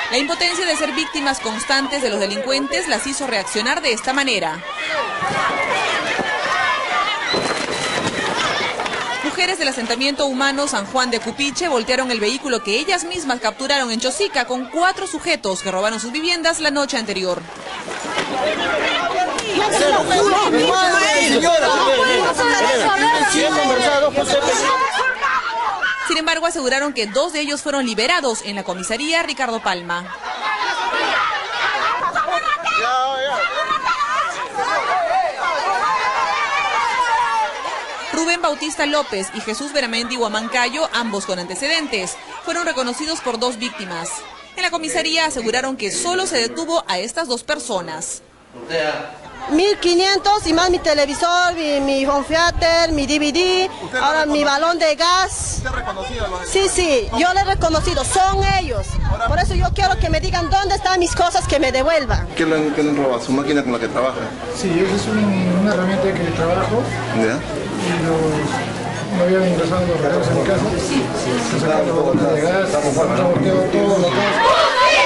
La impotencia de ser víctimas constantes de los delincuentes las hizo reaccionar de esta manera. Mujeres del asentamiento humano San Juan de Cupiche voltearon el vehículo que ellas mismas capturaron en Chosica con 4 sujetos que robaron sus viviendas la noche anterior. Sin embargo, aseguraron que 2 de ellos fueron liberados en la comisaría Ricardo Palma. Rubén Bautista López y Jesús Beramendi Huamancayo, ambos con antecedentes, fueron reconocidos por 2 víctimas. En la comisaría aseguraron que solo se detuvo a estas 2 personas. 1.500 y más mi televisor, mi home theater, mi DVD, ahora mi balón de gas. ¿Usted ha reconocido? Sí, yo le he reconocido, son ellos. Por eso yo quiero que me digan dónde están mis cosas, que me devuelvan. ¿Qué le han robado? ¿Su máquina con la que trabaja? Sí, esa es una herramienta que trabajo. ¿Ya? Y me habían ingresado los regalos en mi casa. Se sacaron los botellas de gas, todo lo que...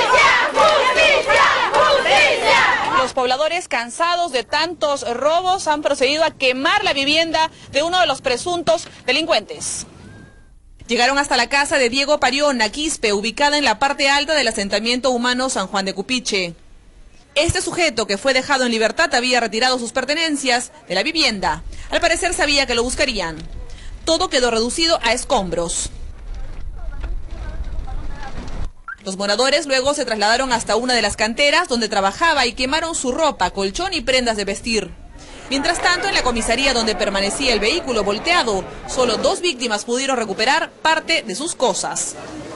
Los pobladores, cansados de tantos robos, han procedido a quemar la vivienda de uno de los presuntos delincuentes. Llegaron hasta la casa de Diego Pariona, Quispe, ubicada en la parte alta del asentamiento humano San Juan de Cupiche. Este sujeto, que fue dejado en libertad, había retirado sus pertenencias de la vivienda. Al parecer sabía que lo buscarían. Todo quedó reducido a escombros. Los moradores luego se trasladaron hasta una de las canteras donde trabajaba y quemaron su ropa, colchón y prendas de vestir. Mientras tanto, en la comisaría donde permanecía el vehículo volteado, solo 2 víctimas pudieron recuperar parte de sus cosas.